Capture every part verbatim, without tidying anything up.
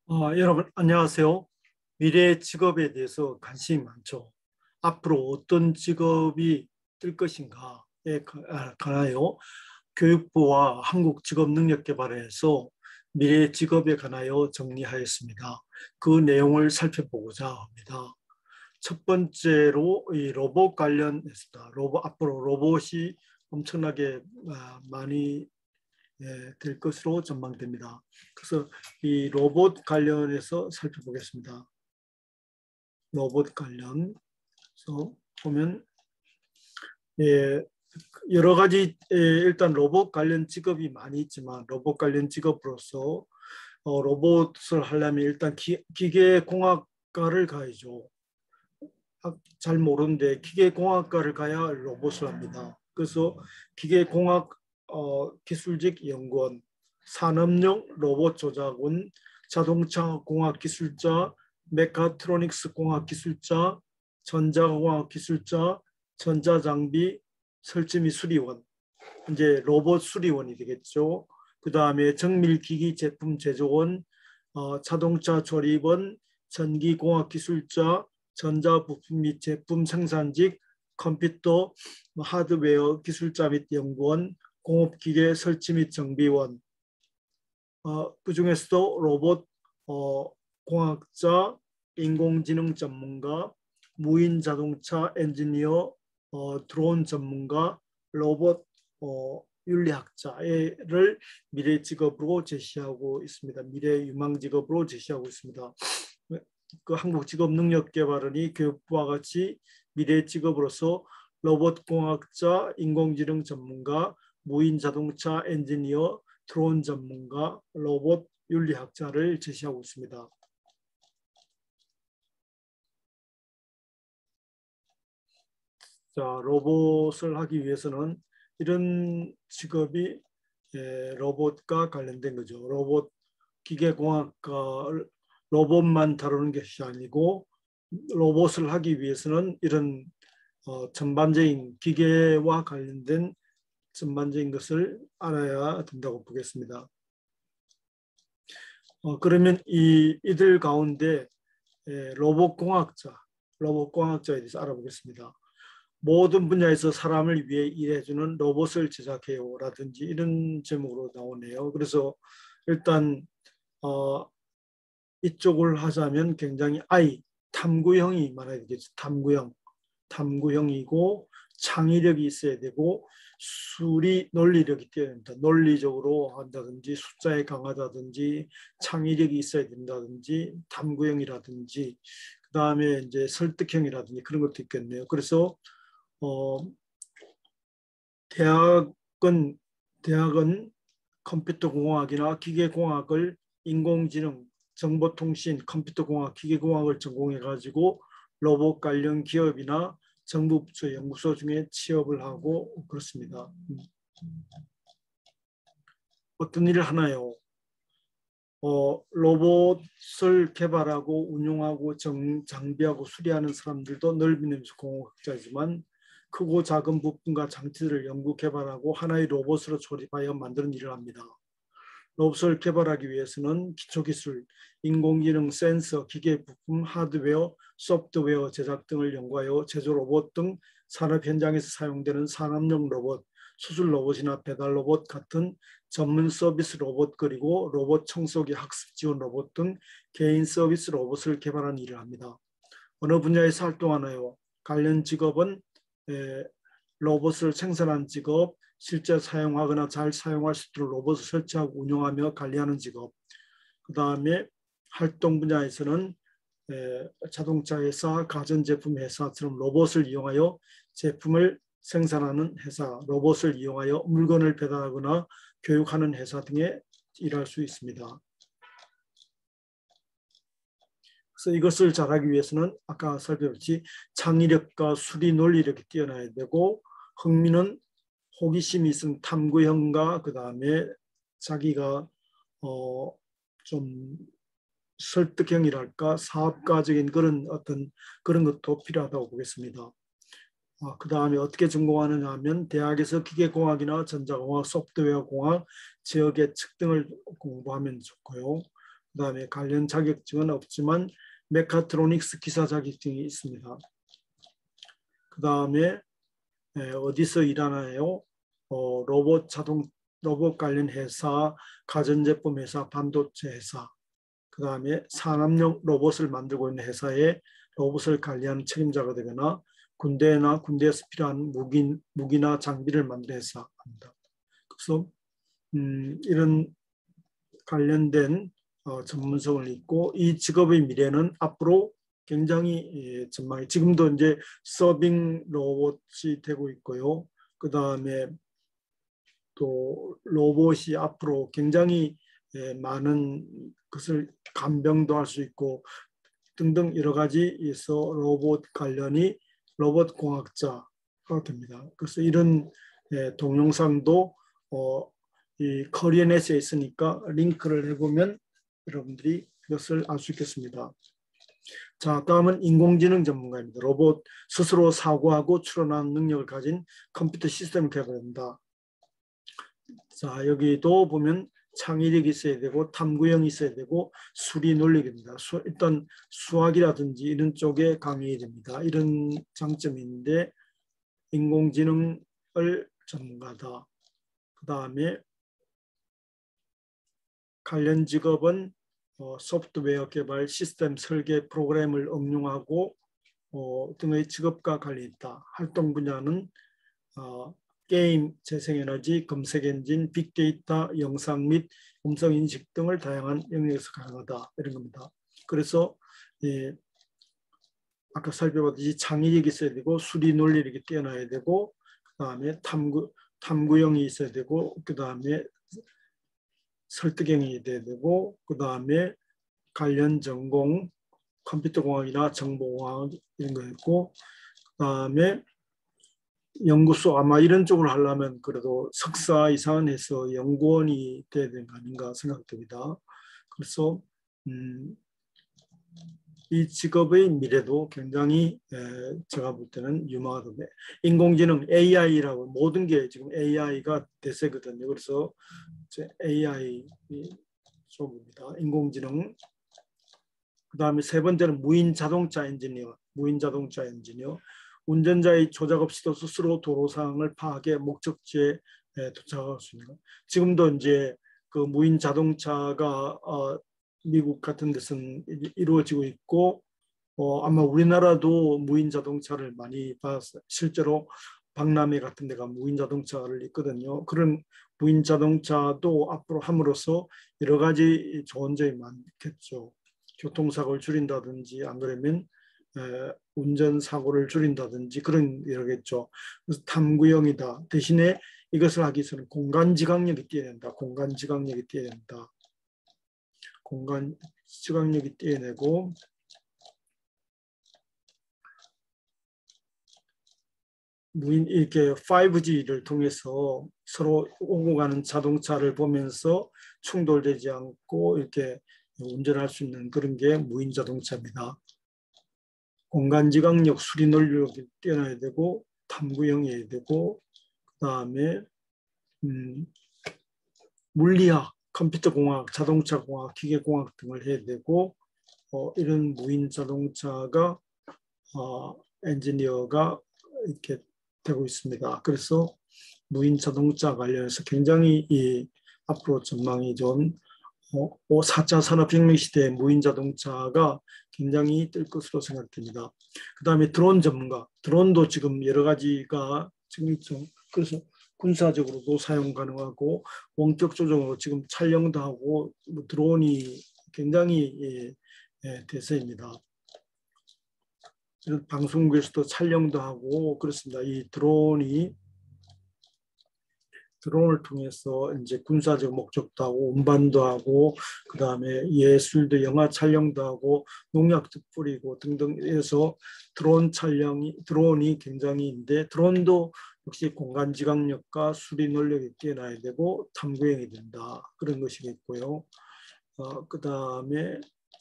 아, 여러분 안녕하세요. 미래 직업에 대해서 관심이 많죠. 앞으로 어떤 직업이 뜰 것인가에 관하여 교육부와 한국직업능력개발원에서 미래 직업에 관하여 정리하였습니다. 그 내용을 살펴보고자 합니다. 첫 번째로 이 로봇 관련했습니다. 로봇 앞으로 로봇이 엄청나게 아, 많이 예, 될 것으로 전망됩니다. 그래서 이 로봇 관련해서 살펴보겠습니다. 로봇 관련. 그래서 보면 예, 여러 가지 예, 일단 로봇 관련 직업이 많이 있지만 로봇 관련 직업으로서 어, 로봇을 하려면 일단 기, 기계공학과를 가야죠. 아, 잘 모르는데 기계공학과를 가야 로봇을 합니다. 그래서 기계공학 어, 기술직 연구원, 산업용 로봇 조작원, 자동차 공학 기술자, 메카트로닉스 공학 기술자, 전자공학 기술자, 전자장비 설치 및 수리원, 이제 로봇 수리원이 되겠죠. 그 다음에 정밀기기 제품 제조원, 어, 자동차 조립원, 전기공학 기술자, 전자부품 및 제품 생산직, 컴퓨터, 뭐 하드웨어 기술자 및 연구원, 공업기계 설치 및 정비원, 어, 그 중에서도 로봇 어, 공학자, 인공지능 전문가, 무인 자동차 엔지니어, 어, 드론 전문가, 로봇 어, 윤리학자를 미래 직업으로 제시하고 있습니다. 미래 유망 직업으로 제시하고 있습니다. 그 한국직업능력개발원이 교육부와 같이 미래 직업으로서 로봇공학자, 인공지능 전문가, 무인 자동차 엔지니어, 드론 전문가, 로봇 윤리학자를 제시하고 있습니다. 자, 로봇을 하기 위해서는 이런 직업이 예, 로봇과 관련된 거죠. 로봇 기계공학과 로봇만 다루는 것이 아니고 로봇을 하기 위해서는 이런 어, 전반적인 기계와 관련된 전반적인 것을 알아야 된다고 보겠습니다. 어, 그러면 이, 이들 가운데 예, 로봇공학자, 로봇공학자에 대해서 알아보겠습니다. 모든 분야에서 사람을 위해 일해주는 로봇을 제작해요 라든지 이런 제목으로 나오네요. 그래서 일단 어, 이쪽을 하자면 굉장히 I, 탐구형이 많아야 되겠죠. 탐구형. 탐구형이고 창의력이 있어야 되고 수리 논리력이 뛰어야 됩니다. 논리적으로 한다든지 숫자에 강하다든지 창의력이 있어야 된다든지 탐구형이라든지 그 다음에 이제 설득형이라든지 그런 것도 있겠네요. 그래서 어, 대학은 대학은 컴퓨터공학이나 기계공학을 인공지능, 정보통신, 컴퓨터공학, 기계공학을 전공해가지고 로봇 관련 기업이나 정부 부처 연구소 중에 취업을 하고 그렇습니다. 어떤 일을 하나요? 어, 로봇을 개발하고 운용하고 정, 장비하고 수리하는 사람들도 넓은 의미에서 공학자이지만 크고 작은 부품과 장치들을 연구 개발하고 하나의 로봇으로 조립하여 만드는 일을 합니다. 로봇을 개발하기 위해서는 기초기술, 인공지능, 센서, 기계 부품, 하드웨어, 소프트웨어 제작 등을 연구하여 제조 로봇 등 산업 현장에서 사용되는 산업용 로봇, 수술 로봇이나 배달 로봇 같은 전문 서비스 로봇 그리고 로봇 청소기 학습 지원 로봇 등 개인 서비스 로봇을 개발하는 일을 합니다. 어느 분야에서 활동하나요? 관련 직업은 에, 로봇을 생산한 직업, 실제 사용하거나 잘 사용할 수 있도록 로봇을 설치하고 운영하며 관리하는 직업. 그 다음에 활동 분야에서는 에, 자동차 회사, 가전제품 회사처럼 로봇을 이용하여 제품을 생산하는 회사, 로봇을 이용하여 물건을 배달하거나 교육하는 회사 등에 일할 수 있습니다. 그래서 이것을 잘하기 위해서는 아까 살펴봤지 창의력과 수리 논리력이 뛰어나야 되고 흥미는 호기심이 있은 탐구형과 그 다음에 자기가 어, 좀 설득형이랄까 사업가적인 그런 어떤 그런 것도 필요하다고 보겠습니다. 아, 그 다음에 어떻게 전공하느냐 하면 대학에서 기계공학이나 전자공학, 소프트웨어공학, 지역예측 등을 공부하면 좋고요. 그 다음에 관련 자격증은 없지만 메카트로닉스 기사 자격증이 있습니다. 그 다음에 어디서 일하나요? 어, 로봇 자동 로봇 관련 회사, 가전제품 회사, 반도체 회사, 그 다음에 산업용 로봇을 만들고 있는 회사에 로봇을 관리하는 책임자가 되거나 군대나 군대에서 필요한 무기, 무기나 장비를 만드는 회사입니다. 그래서 음, 이런 관련된 어, 전문성을 있고 이 직업의 미래는 앞으로 굉장히 예, 전망이 지금도 이제 서빙 로봇이 되고 있고요. 그 다음에 또 로봇이 앞으로 굉장히 예, 많은 것을 간병도 할 수 있고 등등 여러 가지에서 로봇 관련이 로봇 공학자가 됩니다. 그래서 이런 예, 동영상도 어, 이 커리어넷에 있으니까 링크를 해보면 여러분들이 그것을 알 수 있겠습니다. 자, 다음은 인공지능 전문가입니다. 로봇 스스로 사고하고 추론하는 능력을 가진 컴퓨터 시스템을 개발한다. 자, 여기도 보면 창의력이 있어야 되고 탐구형이 있어야 되고 수리 논리입니다. 수, 일단 수학이라든지 이런 쪽에 강해야 됩니다. 이런 장점이 있는데 인공지능을 전문가다. 그 다음에 관련 직업은 어, 소프트웨어 개발, 시스템 설계, 프로그램을 응용하고 어, 등의 직업과 관련이 있다. 활동 분야는 어, 게임, 재생에너지, 검색엔진, 빅데이터, 영상 및 음성인식 등을 다양한 영역에서 가능하다. 이런 겁니다. 그래서 예, 아까 살펴봤듯이 창의력이 있어야 되고 수리 논리력이 뛰어나야 되고 그 다음에 탐구, 탐구형이 있어야 되고 그 다음에 설득형이 돼야 되고 그 다음에 관련 전공, 컴퓨터공학이나 정보공학 이런 거 있고 그 다음에 연구소 아마 이런 쪽을 하려면 그래도 석사 이상은 해서 연구원이 돼야 되는 거 아닌가 생각됩니다. 그래서 음, 이 직업의 미래도 굉장히 에, 제가 볼 때는 유망하던데 인공지능 에이아이라고 모든 게 지금 에이아이가 대세거든요. 그래서 에이아이 쪽입니다. 인공지능. 그 다음에 세 번째는 무인 자동차 엔지니어. 무인 자동차 엔지니어. 운전자의 조작 없이도 스스로 도로상을 파악해 목적지에 도착할 수 있는 것. 지금도 이제 그 무인 자동차가 어, 미국 같은 데서는 이루어지고 있고 어, 아마 우리나라도 무인 자동차를 많이 봤어요. 실제로 박람회 같은 데가 무인 자동차를 있거든요. 그런 무인 자동차도 앞으로 함으로써 여러 가지 좋은 점이 많겠죠. 교통사고를 줄인다든지 안 그러면 에, 운전사고를 줄인다든지 그런 이러겠죠. 그래서 탐구형이다. 대신에 이것을 하기 위해서는 공간지각력이 뛰어야 된다. 공간지각력이 뛰어야 된다. 공간지각력이 뛰어내고 무인 이렇게 파이브지를 통해서 서로 오고 가는 자동차를 보면서 충돌되지 않고 이렇게 운전할 수 있는 그런 게 무인 자동차입니다. 공간지각력, 수리 논리력이 뛰어나야 되고 탐구형이어야 되고 그다음에 음, 물리학, 컴퓨터공학, 자동차공학, 기계공학 등을 해야 되고 어, 이런 무인 자동차가 어, 엔지니어가 이렇게 되고 있습니다. 그래서 무인 자동차 관련해서 굉장히 이 앞으로 전망이 좀 어, 사 차 산업혁명 시대의 무인 자동차가 굉장히 뜰 것으로 생각됩니다. 그 다음에 드론 전문가. 드론도 지금 여러 가지가 지금 좀 그래서 군사적으로도 사용 가능하고 원격 조정으로 지금 촬영도 하고 뭐 드론이 굉장히 예, 예, 대세입니다. 방송국에서도 촬영도 하고 그렇습니다. 이 드론이 드론을 통해서 이제 군사적 목적도 하고 운반도 하고 그 다음에 예술도 영화 촬영도 하고 농약도 뿌리고 등등 해서 드론 촬영이 드론이 굉장히인데 드론도 역시 공간 지각력과 수리 논력이 뛰어나야 되고 탐구형이 된다 그런 것이겠고요. 어, 그 다음에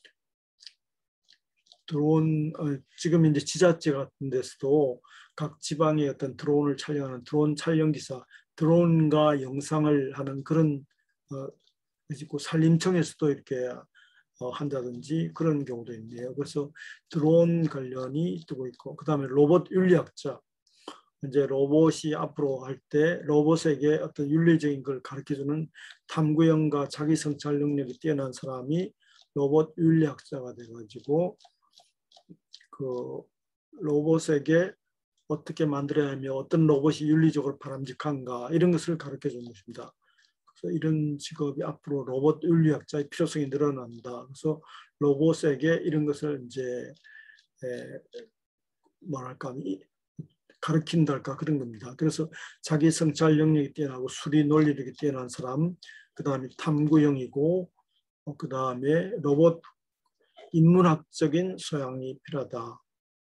드론 어, 지금 이제 지자체 같은 데서도 각 지방의 어떤 드론을 촬영하는 드론 촬영 기사, 드론과 영상을 하는 그런 어, 그리고 산림청에서도 이렇게 어, 한다든지 그런 경우도 있네요. 그래서 드론 관련이 뜨고 있고, 그 다음에 로봇 윤리학자. 이제 로봇이 앞으로 할 때 로봇에게 어떤 윤리적인 걸 가르쳐주는 탐구형과 자기 성찰 능력이 뛰어난 사람이 로봇 윤리학자가 돼가지고 그 로봇에게 어떻게 만들어야 하며 어떤 로봇이 윤리적으로 바람직한가 이런 것을 가르쳐 주는 것입니다. 그래서 이런 직업이 앞으로 로봇 윤리학자의 필요성이 늘어난다. 그래서 로봇에게 이런 것을 이제 에, 뭐랄까 가르친달까 그런 겁니다. 그래서 자기 성찰 능력이 뛰어나고 수리 논리력이 뛰어난 사람, 그 다음에 탐구형이고, 어, 그 다음에 로봇 인문학적인 소양이 필요하다.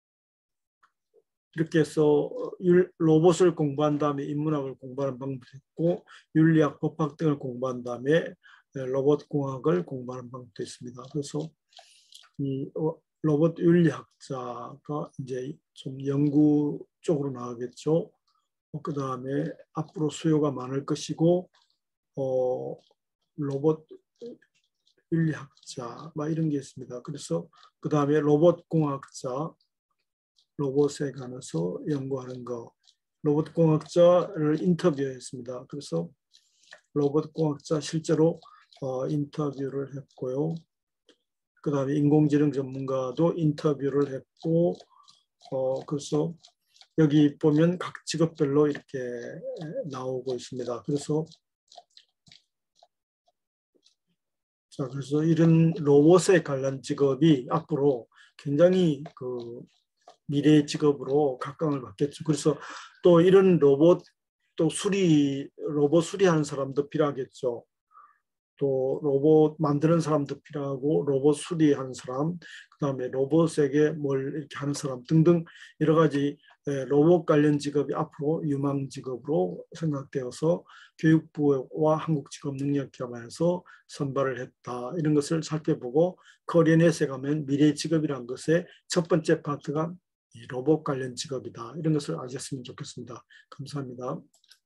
이렇게 해서 로봇을 공부한 다음에 인문학을 공부하는 방법이 있고, 윤리학, 법학 등을 공부한 다음에 로봇공학을 공부하는 방법도 있습니다. 그래서 이 로봇 윤리학자가 이제 좀 연구 쪽으로 나가겠죠. 어, 그 다음에 앞으로 수요가 많을 것이고, 어, 로봇 윤리학자, 막 이런 게 있습니다. 그래서 그 다음에 로봇공학자, 로봇에 관해서 연구하는 거, 로봇공학자를 인터뷰했습니다. 그래서 로봇공학자 실제로 어, 인터뷰를 했고요. 그 다음에 인공지능 전문가도 인터뷰를 했고, 어, 그래서 여기 보면 각 직업별로 이렇게 나오고 있습니다. 그래서 자, 그래서 이런 로봇에 관련 직업이 앞으로 굉장히 그 미래의 직업으로 각광을 받겠죠. 그래서 또 이런 로봇 또 수리 로봇 수리하는 사람도 필요하겠죠. 또 로봇 만드는 사람도 필요하고 로봇 수리하는 사람, 그다음에 로봇에게 뭘 이렇게 하는 사람 등등 여러 가지 로봇 관련 직업이 앞으로 유망 직업으로 생각되어서 교육부와 한국직업능력기업에서 선발을 했다. 이런 것을 살펴보고 커리어넷에 가면 미래의 직업이라는 것의 첫 번째 파트가 이 로봇 관련 직업이다. 이런 것을 아셨으면 좋겠습니다. 감사합니다.